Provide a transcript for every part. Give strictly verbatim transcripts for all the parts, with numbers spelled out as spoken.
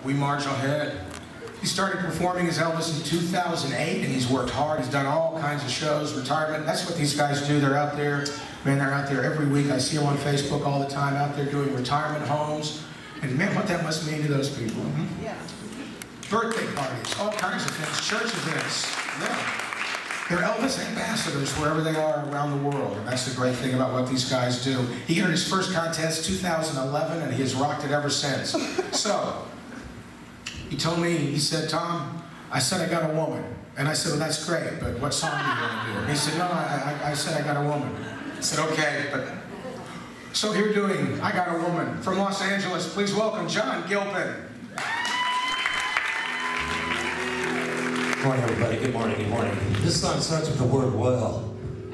we march ahead. He started performing as Elvis in two thousand eight, and he's worked hard. He's done all kinds of shows, retirement. That's what these guys do. They're out there, man, they're out there every week. I see them on Facebook all the time, out there doing retirement homes. And man, what that must mean to those people. Mm-hmm. Yeah. Birthday parties, all kinds of things, church events. Yeah. They're Elvis ambassadors wherever they are around the world, and that's the great thing about what these guys do. He entered his first contest two thousand eleven, and he has rocked it ever since. So, he told me, he said, Tom, I said I got a woman. And I said, well, that's great, but what song do you want to do? And he said, no, I, I, I said I got a woman. I said, okay, but... So here doing I Got a Woman from Los Angeles, please welcome John Gilpin. Good morning, everybody. Good morning, good morning. This song starts with the word well.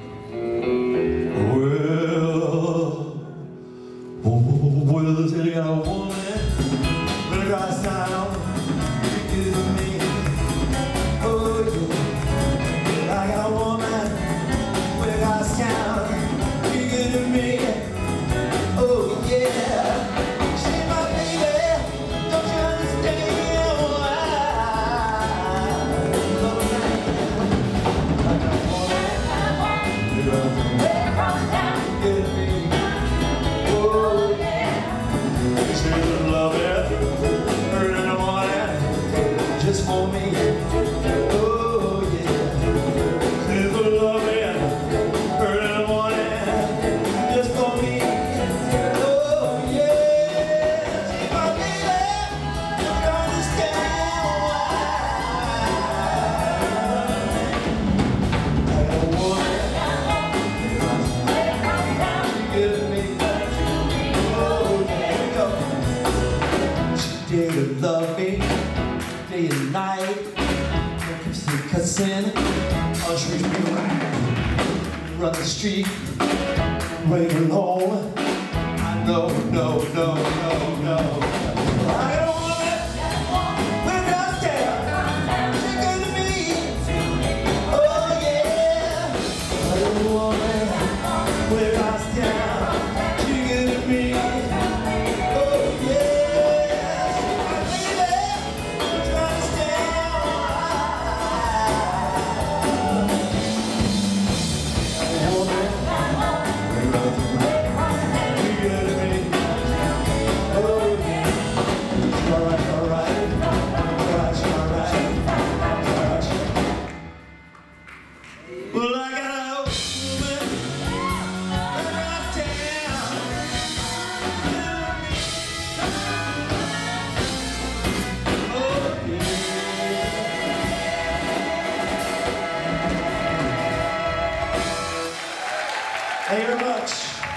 Well, well, till you got a woman, but across town, you give me, oh yeah. I got a woman, but across town, you give me, oh yeah. She's my baby, don't you understand why? Just for me, oh yeah. She's a loving, early in the morning, just for me, oh yeah. She's my baby, don't understand why. I got a woman, she gives me, oh yeah. She did love me. Day and night, cussing, ushering me right, run the street, wait alone. I know, no, no, no, no. I got a woman, we're downstairs, she's good to me, oh yeah. I got a woman, we're downstairs, she's good to me, oh yeah. Thank you very much.